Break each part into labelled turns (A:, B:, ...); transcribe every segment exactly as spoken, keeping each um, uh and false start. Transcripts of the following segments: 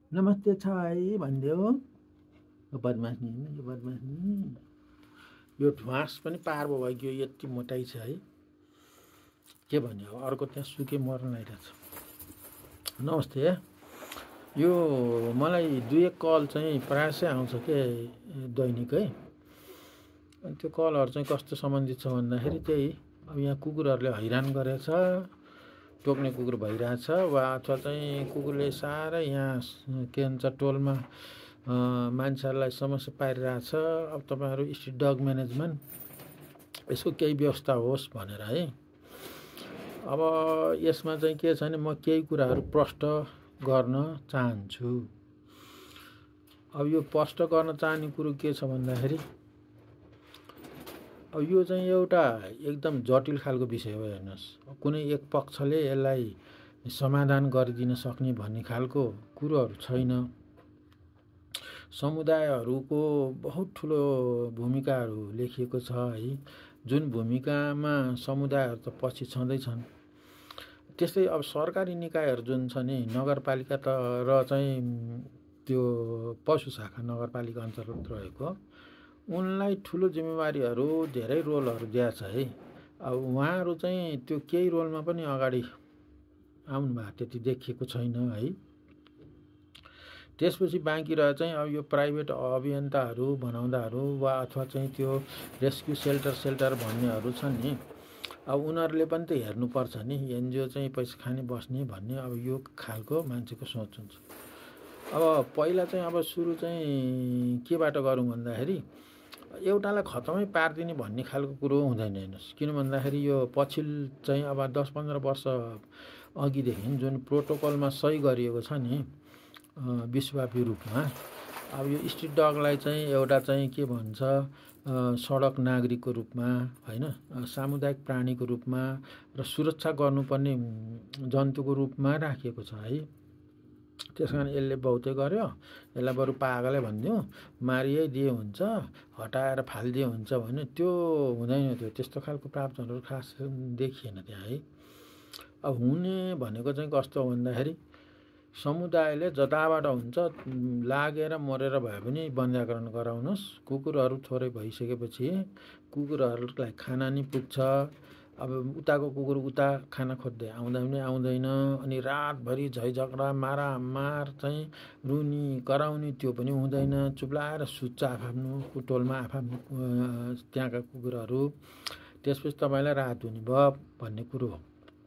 A: नमस्ते छ है भनिदेऊ। यो बदमास नि होइन, यो बदमास नि यो ध्वास पनि पार भयो कि यो यति मोटाइ छ है। के भन्यो अब अर्को त्यहाँ सुके मर्न लागिरहेछ। नमस्ते। यो मलाई दुई एक कल चाहिँ प्रायसै आउँछ के दैनिकै। अनि त्यो कलहरू चाहिँ कस्तो सम्बन्धित छ भन्दाखेरि त्यही अब यहाँ कुकुरहरूले हैरान गरेछ, टोक्ने कुकुर भइरहेछ वा अथवा चाहिँ कुकुरले साह्रै यहाँ के भन्छ टोलमा मान्छेहरूलाई समस्या पारिरहेछ। अब तपाईँहरू स्ट्रिट डग म्यानेजमेन्ट यसको केही व्यवस्था होस् भनेर है। अब यसमा चाहिँ के छ भने म केही कुराहरू प्रष्ट गर्न चाहन्छु। अब यो प्रष्ट गर्न चाहने कुरो के छ भन्दाखेरि अब यो चाहिँ एउटा एकदम जटिल खालको विषय हो। हेर्नुहोस्, कुनै एक पक्षले यसलाई समाधान गरिदिन सक्ने भन्ने खालको कुरोहरू छैन। समुदायहरूको बहुत ठुलो भूमिकाहरू लेखिएको छ है, जुन भूमिकामा समुदायहरू त पछि छँदैछन्। त्यस्तै अब सरकारी निकायहरू जुन छ नि, नगरपालिका त र चाहिँ त्यो पशु शाखा नगरपालिका अन्तर्गत रहेको, उनलाई ठुलो जिम्मेवारीहरू धेरै रोलहरू दिएको छ है। अब उहाँहरू चाहिँ त्यो केही रोलमा पनि अगाडि आउनु भएको त्यति देखिएको छैन है। त्यसपछि बाँकी रह चाहिँ अब यो प्राइभेट अभियन्ताहरू बनाउँदाहरू वा अथवा चाहिँ त्यो रेस्क्यु सेल्टर सेल्टर भन्नेहरू छन् नि, अब उनीहरूले पनि त हेर्नुपर्छ नि। एनजिओ चाहिँ पैसा खाने बस्ने भन्ने अब यो खालको मान्छेको सोच हुन्छ। अब पहिला चाहिँ अब सुरु चाहिँ केबाट गरौँ भन्दाखेरि एउटालाई खतमै पारिदिने भन्ने खालको कुरो हुँदैन। हेर्नुहोस्, किन भन्दाखेरि यो पछिल चाहिँ अब दस पन्ध्र वर्ष अघिदेखि जुन प्रोटोकलमा सही गरिएको छ नि विश्वव्यापी रूपमा, अब यो स्ट्रिट डगलाई चाहिँ एउटा चाहिँ के भन्छ सडक नागरिकको रूपमा होइन, सामुदायिक प्राणीको रूपमा र सुरक्षा गर्नुपर्ने जन्तुको रूपमा राखिएको छ है। त्यस कारण यसले बहुतै गर्यो, यसलाई बरु पागलै भनिदिउँ, मारियै दिए हुन्छ, हटाएर फालिदिए हुन्छ भने त्यो हुँदैन। त्यो त्यस्तो खालको प्रावधानहरू खास देखिएन त्यहाँ है। अब हुने भनेको चाहिँ कस्तो हो भन्दाखेरि समुदायले जताबाट हुन्छ लागेर मरेर भए पनि बन्ध्याकरण गराउनुहोस्। कुकुरहरू थोरै भइसकेपछि कुकुरहरूलाई खाना नि पुग्छ। अब उताको कुकुर उता खाना खोज्दै आउँदा पनि आउँदैन, अनि रातभरि झैझगडा मारामार चाहिँ रुनी कराउने त्यो पनि हुँदैन। चुप्लाएर सुत्छ आफआफ्नो टोलमा आफआफ्नो त्यहाँका कुकुरहरू। त्यसपछि तपाईँलाई राहत हुने भयो भन्ने कुरो हो।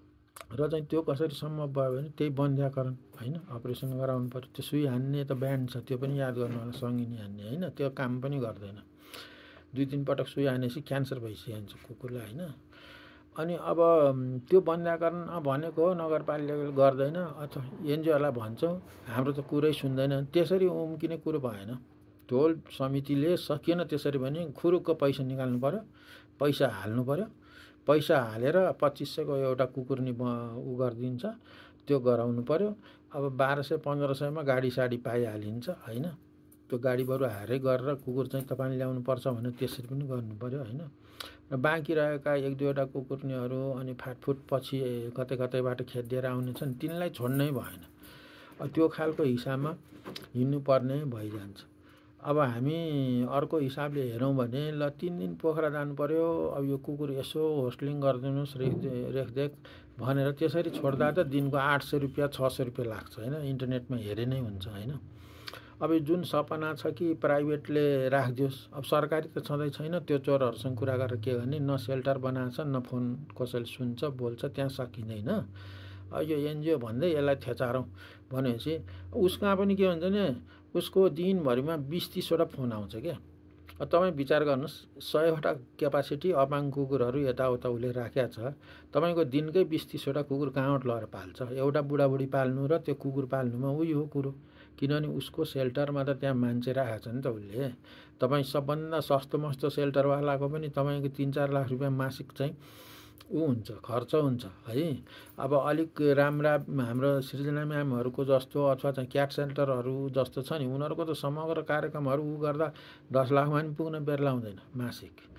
A: र चाहिँ त्यो कसरी सम्भव भयो भने त्यही बन्ध्याकरण होइन, अपरेसन गराउनु पर्यो। त्यो सुई हान्ने त ब्यान्ड छ, त्यो पनि याद गर्नु होला, सङ्गिनी हान्ने होइन, त्यो काम पनि गर्दैन। दुई तिन पटक सुई हानेपछि क्यान्सर भइसकिन्छ कुकुरलाई होइन। अनि अब त्यो बन्ध्याकरण भनेको नगरपालिकाले गर्दैन अथवा एनजिओलाई भन्छौँ, हाम्रो त कुरै सुन्दैन। त्यसरी उम्किने कुरो भएन। टोल समितिले सकिएन त्यसरी भने खुरुकको पैसा निकाल्नु पर्यो, पैसा हाल्नु पर्यो। पैसा हालेर पच्चिस सयको एउटा कुकुर नि उ गरिदिन्छ, त्यो गराउनु पर्यो। अब बाह्र सय पन्ध्र सयमा गाडी साडी पाइहालिन्छ होइन। त्यो गाडी बरु हारै गरेर कुकुर चाहिँ तपाईँले ल्याउनु पर्छ भने त्यसरी पनि गर्नु पर्यो होइन। र बाँकी रहेका एक दुईवटा कुकुर्नीहरू अनि फाटफुट पछि कतै कतैबाट खेदिएर आउने छन्, तिनलाई छोड्नै भएन। त्यो खालको हिसाबमा हिँड्नुपर्ने भइजान्छ। अब हामी अर्को हिसाबले हेरौँ भने ल तिन दिन पोखरा जानु पर्यो, अब यो कुकुर यसो होस्टलिङ गरिदिनुहोस् रेखदेख भनेर त्यसरी छोड्दा त दिनको आठ सय रुपियाँ छ सय रुपियाँ लाग्छ होइन। इन्टरनेटमा हेरे नै हुन्छ होइन। अब जुन सपना छ कि प्राइभेटले राखिदियोस्, अब सरकारी त छँदै छैन। त्यो चोरहरूसँग कुरा गरेर के गर्ने, न सेल्टर बनाएको छ, न फोन कसैले सुन्छ बोल्छ, त्यहाँ सकिँदैन। यो एनजिओ भन्दै यसलाई थेचारौँ भनेपछि उसकहाँ पनि के हुन्छ भने उसको दिनभरिमा बिस तिसवटा फोन आउँछ क्या। तपाईँ विचार गर्नुहोस्, सयवटा क्यापासिटी अपाङ कुकुरहरू यताउता उसले राखेको छ, तपाईँको दिनकै बिस तिसवटा कुकुर कहाँबाट लगेर पाल्छ? एउटा बुढाबुढी पाल्नु र त्यो कुकुर पाल्नुमा उही हो कुरो। किनभने उसको सेल्टरमा त त्यहाँ मान्छे राखेको छ नि त उसले। तपाईँ सबभन्दा सस्तो मस्तो सेल्टरवालाको पनि तपाईँको तिन चार लाख रुपियाँ मासिक चाहिँ ऊ हुन्छ, खर्च हुन्छ है। अब अलिक राम्रा हाम्रो सृजना म्यामहरूको जस्तो अथवा चाहिँ क्याट सेन्टरहरू जस्तो छ नि, उनीहरूको त समग्र कार्यक्रमहरू ऊ गर्दा दस लाखमा पनि पुग्न बेर लाउँदैन मासिक।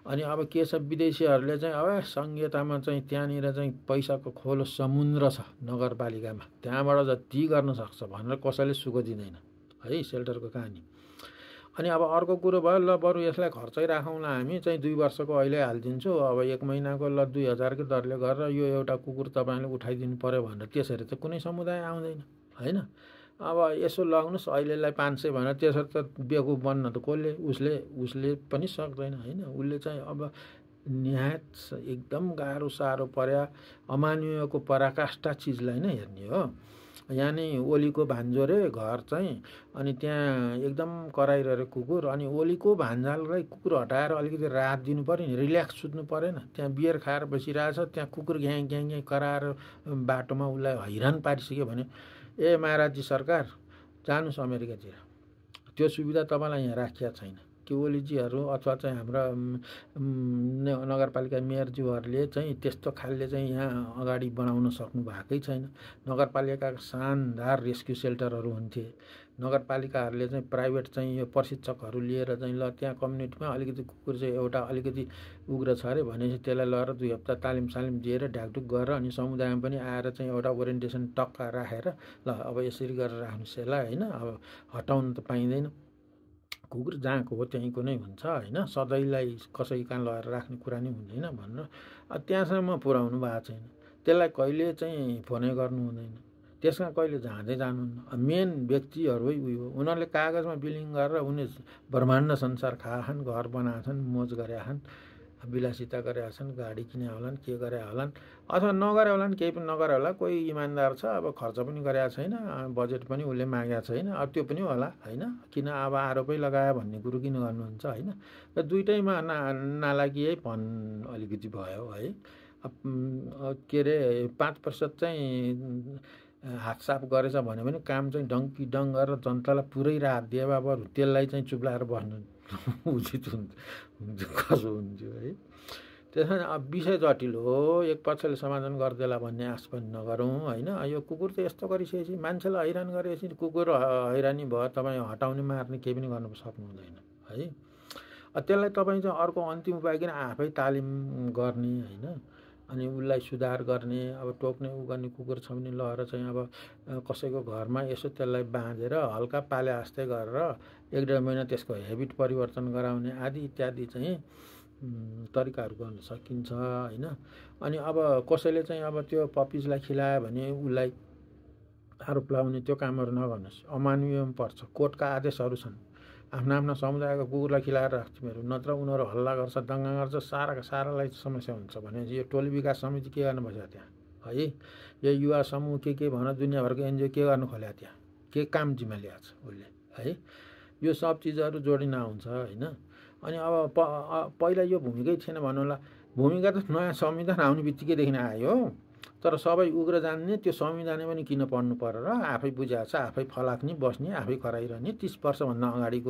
A: अनि अब के छ विदेशीहरूले चाहिँ अब सङ्घीयतामा चाहिँ त्यहाँनिर चाहिँ पैसाको खोलो समुद्र छ नगरपालिकामा, त्यहाँबाट जति गर्न सक्छ भनेर कसैले सुको दिँदैन है सेल्टरको कहानी। अनि अब अर्को कुरो भयो, ल बरु यसलाई खर्चै राखौँला हामी चाहिँ दुई वर्षको अहिले हालिदिन्छु, अब एक महिनाको ल दुई हजारको दरले गरेर यो एउटा कुकुर तपाईँले उठाइदिनु पऱ्यो भनेर त्यसरी त कुनै समुदाय आउँदैन होइन। अब यसो लगाउनुहोस् अहिलेलाई पाँच सय भनेर त्यसरी त बेवकुफ बन्न त कसले उसले उसले पनि सक्दैन होइन। उसले चाहिँ अब निहायत एकदम गाह्रो साह्रो पर्या अमानवीयको पराकाष्ठा चिजलाई नै हेर्ने हो। यहाँ नै ओलीको भान्जो रे घर चाहिँ, अनि त्यहाँ एकदम कराइरहेको कुकुर, अनि ओलीको भान्जालाई कुकुर हटाएर अलिकति राहत दिनु पऱ्यो नि, रिल्याक्स सुत्नु परेन। त्यहाँ बियर खाएर बसिरहेछ, त्यहाँ कुकुर घ्याङ घ्याङ घ्याङ कराएर बाटोमा उसलाई हैरान पारिसक्यो भने ए महाराजी सरकार जानुहोस् अमेरिकातिर, त्यो सुविधा तपाईँलाई यहाँ राखिया छैन। त्यो ओलीजीहरू अथवा चाहिँ हाम्रा नगरपालिका मेयरज्यूहरूले चाहिँ त्यस्तो खालले चाहिँ यहाँ अगाडि बढाउन सक्नु भएकै छैन। नगरपालिकाका शानदार रेस्क्यु सेल्टरहरू हुन्थे, नगरपालिकाहरूले चाहिँ प्राइभेट चाहिँ यो प्रशिक्षकहरू लिएर चाहिँ ल त्यहाँ कम्युनिटीमा अलिकति कुकुर चाहिँ एउटा अलिकति उग्र छ अरे भनेपछि त्यसलाई लगेर दुई हप्ता तालिम सालिम दिएर ढाकढुक गरेर अनि समुदायमा पनि आएर चाहिँ एउटा ओरिएन्टेसन टक्का राखेर ल अब यसरी गरेर राख्नुहोस् यसलाई होइन। अब हटाउनु त पाइँदैन, कुकुर जहाँको हो त्यहीँको नै हुन्छ होइन, सधैँलाई कसै कहाँ लगाएर राख्ने कुरा नै हुँदैन भनेर त्यहाँसम्म पुर्याउनु भएको छैन। त्यसलाई कहिले चाहिँ फोनै गर्नु हुँदैन, त्यसमा कहिले जाँदै जानुहुन्न। मेन व्यक्तिहरू उयो उनीहरूले कागजमा बिलिङ गरेर उनी ब्रह्माण्ड संसार खाएछन्, घर बनाएछन्, मोज गरेका छन्, विलासिता गरेका छन्, गाडी किने होलान्, के गरे होलान् अथवा नगरे होलान्, केही पनि नगरे होला। कोही इमान्दार छ अब खर्च पनि गरेका छैन, बजेट पनि उसले मागेका छैन, अब त्यो पनि होला होइन। किन अब आरोपै लगायो भन्ने कुरो किन गर्नुहुन्छ होइन। र दुइटैमा ना नालागियै भन अलिकति भयो है। के अरे पाँच प्रतिशत चाहिँ हात साफ गरेछ भने पनि काम चाहिँ डङ्की डङ गरेर जनतालाई पुरै राहत दिए बाबु त्यसलाई चाहिँ चुप्लाएर बस्नु उचित हुन्छ कसो हुन्थ्यो है। त्यसमा अब विषय जटिल हो, एक पक्षले समाधान गरिदेला भन्ने आश पनि नगरौँ होइन। यो कुकुर त यस्तो गरिसकेपछि मान्छेलाई हैरान गरेपछि कुकुर हैरानी भयो, तपाईँ हटाउने मार्ने केही पनि गर्न सक्नु हुँदैन है। त्यसलाई तपाईँ चाहिँ अर्को अन्तिम उपाय किन आफै तालिम गर्ने होइन, अनि उसलाई सुधार गर्ने। अब टोक्ने उ गर्ने कुकुर छ भने लगेर चाहिँ अब कसैको घरमा यसो त्यसलाई बाँधेर हल्का पाले जस्तै गरेर एक डेढ महिना त्यसको हेबिट परिवर्तन गराउने आदि इत्यादि चाहिँ तरिकाहरू गर्न सकिन्छ होइन। अनि अब कसैले चाहिँ अब त्यो पपिजलाई खिलायो भने उसलाई आरोप लगाउने त्यो कामहरू नगर्नुहोस्, अमानवीय पर्छ। कोर्टका आदेशहरू छन्, आफ्ना आफ्ना समुदायको कुकुरलाई खिलाएर राख्छौँ, नत्र उनीहरू हल्ला गर्छ, दङ्गा गर्छ, सारा सारालाई समस्या हुन्छ भनेपछि यो टोली विकास समिति के गर्न बस्यो त्यहाँ है। यो युवा समूह के के भन दुनियाँभरको एनजिओ के गर्नु खोल्या त्यहाँ, के काम जिम्मा ल्याएको छ उसले है। यो सब चिजहरू जोडिन आउँछ होइन। अनि अब प पहिला यो भूमिकै थिएन भन्नु होला, भूमिका त नयाँ संविधान आउने बित्तिकैदेखि आयो, तर सबै उग्र जान्ने त्यो संविधानै पनि किन पढ्नु पर्यो र आफै बुझाएको छ, आफै फलाक्ने बस्ने, आफै कराइरहने। तिस वर्षभन्दा अगाडिको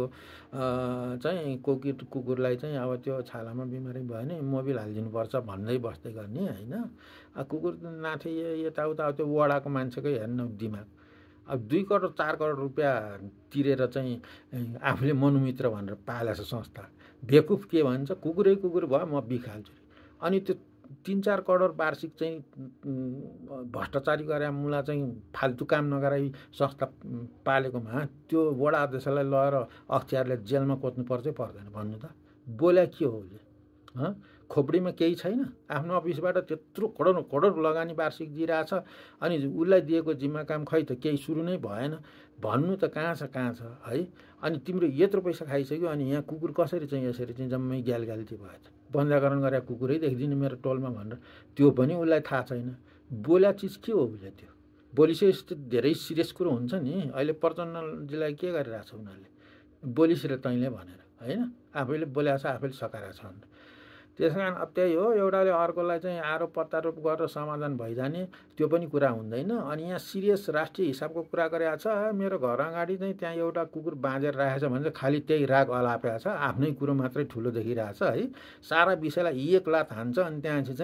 A: चाहिँ कोकी कुकुरलाई चाहिँ अब त्यो छालामा बिमारी भयो भने मोबिल हालिदिनुपर्छ भन्दै बस्दै गर्ने होइन। कुकुर नाथे यताउता त्यो वडाको मान्छेकै हेर्नु दिमाग। अब दुई करोड चार करोड रुपियाँ तिरेर चाहिँ आफूले मनुमित्र भनेर पालेछ संस्था, बेकुफ के भन्छ कुकुरै कुकुर भयो म बिखाल्छु। अनि त्यो तीन चार करोड वार्षिक चाहिँ भ्रष्टाचारी गरे मुला चाहिँ फाल्तु काम नगराई संस्था पालेकोमा त्यो वडा अध्यक्षलाई लगेर अख्तियारले जेलमा कोच्नु पर्छ पर्दैन भन्नु त। बोल्या के हो उसले हँ, खोपडीमा केही छैन, आफ्नो अफिसबाट त्यत्रो करोड करोड लगानी वार्षिक दिइरहेछ, अनि उसलाई दिएको जिम्मा काम खै त केही सुरु नै भएन भन्नु त कहाँ छ कहाँ छ है। अनि तिम्रो यत्रो पैसा खाइसक्यो, अनि यहाँ कुकुर कसरी चाहिँ यसरी चाहिँ जम्मै ग्याल ग्याल्ती भएछ, बन्दाकरण गरेर कुकुरै देखिदिनु मेरो टोलमा भनेर त्यो पनि उसलाई थाहा छैन। बोल्या चिज के हो उसले, त्यो बोलिसकेपछि धेरै सिरियस कुरो हुन्छ नि। अहिले प्रचण्डजीलाई के गरिरहेछ उनीहरूले, बोलिस र तैँले भनेर होइन, आफैले बोल्याएको छ आफैले सकाएको छ भनेर। त्यस कारण अब त्यही हो, एउटाले अर्कोलाई चाहिँ आरोप प्रत्यारोप गरेर समाधान भइजाने त्यो पनि कुरा हुँदैन। अनि यहाँ सिरियस राष्ट्रिय हिसाबको कुरा गरेको छ, मेरो घर अगाडि चाहिँ त्यहाँ एउटा कुकुर बाँझेर राखेछ भने चाहिँ खालि त्यही राग अलापेको छ, आफ्नै कुरो मात्रै ठुलो देखिरहेछ है। सारा विषयलाई एक लात हान्छ अनि त्यहाँपछि चाहिँ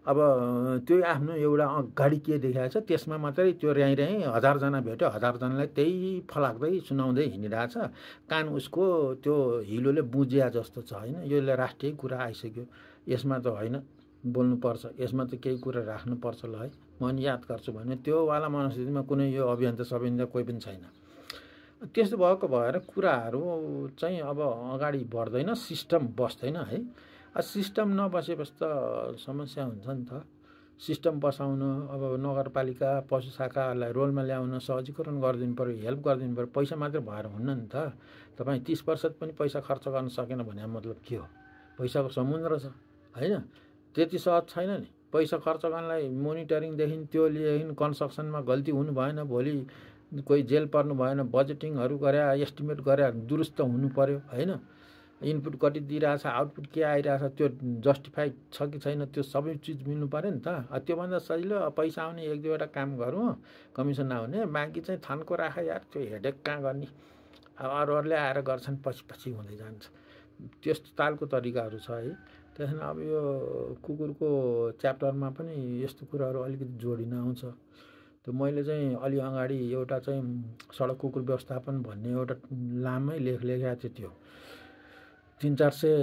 A: अब त्यो आफ्नो एउटा अगाडि के देखाएको छ त्यसमा मात्रै त्यो र्याई र्याई हजारजना भेट्यो, हजारजनालाई त्यही फलाक्दै सुनाउँदै हिँडिरहेछ। कान उसको त्यो हिलोले बुझिया जस्तो छ होइन। यसले राष्ट्रिय कुरा आइसक्यो, यसमा त होइन बोल्नुपर्छ, यसमा त केही कुरा राख्नुपर्छ ल है, म नि याद गर्छु भने त्योवाला मनस्थितिमा कुनै यो अभियन्ता सभियन्ता कोही पनि छैन। त्यस्तो भएको भएर कुराहरू चाहिँ अब अगाडि बढ्दैन, सिस्टम बस्दैन है। सिस्टम नबसेपछि त समस्या हुन्छ नि त। सिस्टम बसाउन अब नगरपालिका पशु शाखालाई रोलमा ल्याउन सहजीकरण गरिदिनु पऱ्यो, हेल्प गरिदिनु पऱ्यो। पैसा मात्रै भएर हुन्न नि त। तपाईँ तिस प्रतिशत पनि पैसा खर्च गर्न सकेन भने मतलब के हो? पैसाको समुद्र छ होइन, त्यति सहज छैन नि। पैसा खर्च गर्नलाई मोनिटरिङदेखि त्यो लिएदेखि कन्स्ट्रक्सनमा गल्ती हुनु भएन, भोलि कोही जेल पर्नु भएन, बजेटिङहरू गरे, एस्टिमेट गरे, दुरुस्त हुनु पऱ्यो होइन। इनपुट कति दिइरहेछ, आउटपुट के आइरहेछ, त्यो जस्टिफाइड छ कि छैन, त्यो सबै चिज मिल्नु पऱ्यो नि त। त्योभन्दा सजिलो पैसा आउने एक दुईवटा काम गरौँ, कमिसन आउने, बाँकी चाहिँ थन्को राख यार, त्यो हेडेक कहाँ गर्ने। अब अरूहरूले आएर गर्छन्, पछि पछि हुँदै जान्छ। त्यस्तो तालको तरिकाहरू छ है। त्यसैले अब यो कुकुरको च्याप्टरमा पनि यस्तो कुराहरू अलिकति जोडिन आउँछ। त्यो मैले चाहिँ अलि अगाडि एउटा चाहिँ सडक कुकुर व्यवस्थापन भन्ने एउटा लामै लेख लेखेको थियो। त्यो तिन चार सय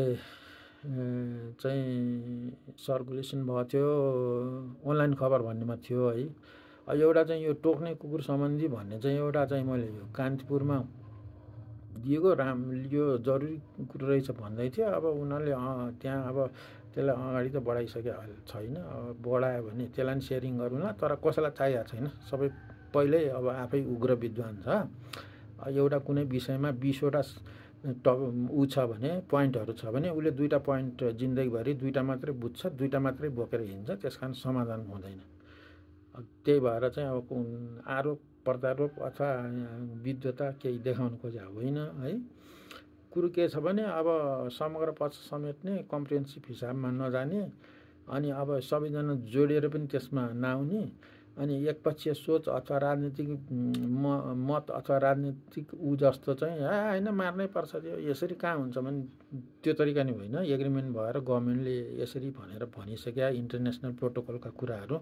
A: चाहिँ सर्कुलेसन भएको थियो, अनलाइन खबर भन्नेमा थियो है। एउटा चाहिँ यो टोक्ने कुकुर सम्बन्धी भन्ने चाहिँ एउटा चाहिँ मैले यो कान्तिपुरमा दिएको राम यो जरुरी कुरो रहेछ भन्दै थियो। अब उनीहरूले त्यहाँ अब त्यसलाई अगाडि त बढाइसके छैन, अब बढायो भने त्यसलाई पनि सेयरिङ गरौँला, तर कसैलाई चाहिएको छैन। सबै पहिल्यै अब आफै उग्र विद्वान छ। एउटा कुनै विषयमा बिसवटा ट ऊ छ भने पोइन्टहरू छ भने उसले दुईवटा पोइन्ट जिन्दगीभरि दुईवटा मात्रै बुझ्छ, दुईवटा मात्रै बोकेर हिँड्छ, त्यस कारण समाधान हुँदैन। त्यही भएर चाहिँ अब आरोप प्रत्यारोप अथवा विद्वता केही देखाउनु खोजेको होइन है। कुरो के छ भने अब समग्र पक्ष समेट्ने, कम्प्रिहेन्सिभ हिसाबमा नजाने, अनि अब सबैजना जोडिएर पनि त्यसमा नआउने, अनि एकपक्षीय सोच अथवा राजनीतिक मत अथवा राजनीतिक ऊ जस्तो चाहिँ होइन मार्नै पर्छ त्यो यसरी कहाँ हुन्छ भने त्यो तरिका नै होइन। एग्रिमेन्ट भएर गभर्मेन्टले यसरी भनेर भनिसक्या इन्टरनेसनल प्रोटोकलका कुराहरू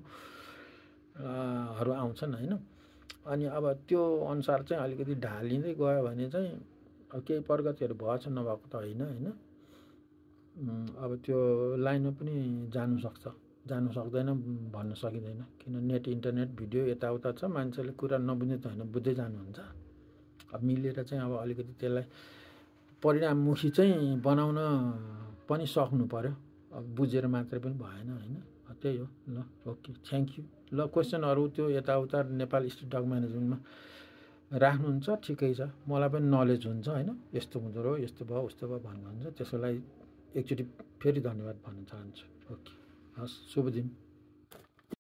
A: हरू आउँछन् होइन। अनि अब त्यो अनुसार चाहिँ अलिकति ढालिँदै गयो भने चाहिँ केही प्रगतिहरू भएछ, नभएको त होइन होइन। अब त्यो लाइनमा पनि जानु सक्छ, जानु सक्दैन भन्न सकिँदैन, किन नेट इन्टरनेट भिडियो यताउता छ, मान्छेले कुरा नबुझ्ने त होइन, बुझ्दै जानुहुन्छ। अब मिलेर चाहिँ अब अलिकति त्यसलाई परिणाममुखी चाहिँ बनाउन पनि सक्नु पर्यो, अब बुझेर मात्रै पनि भएन होइन। त्यही हो ल, ओके, थ्याङ्क यू। ल क्वेसनहरू त्यो यताउता नेपाल स्टेट डग म्यानेजमेन्टमा राख्नुहुन्छ ठिकै छ, मलाई पनि नलेज हुन्छ होइन। यस्तो हुँदो रहेछ, यस्तो भयो उस्तो भयो भन्नुहुन्छ, त्यसको लागि एकचोटि फेरि धन्यवाद भन्न चाहन्छु। ओके, हस्, शुभ दिन।